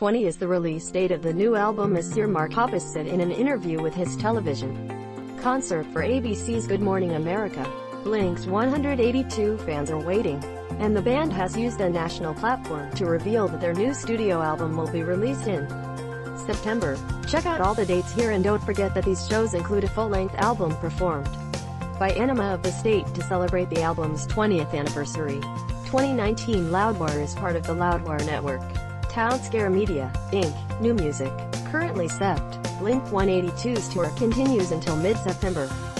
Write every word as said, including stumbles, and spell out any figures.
twenty is the release date of the new album, as Sir Mark Hoppus said in an interview with his television concert for A B C's Good Morning America. Blink's one eighty-two fans are waiting, and the band has used a national platform to reveal that their new studio album will be released in September. Check out all the dates here, and don't forget that these shows include a full-length album performed by Anima of the State to celebrate the album's twentieth anniversary. twenty nineteen Loudwire is part of the Loudwire Network. Town Scare Media, Incorporated. New music. Currently set. Blink one eighty-two's tour continues until mid-September.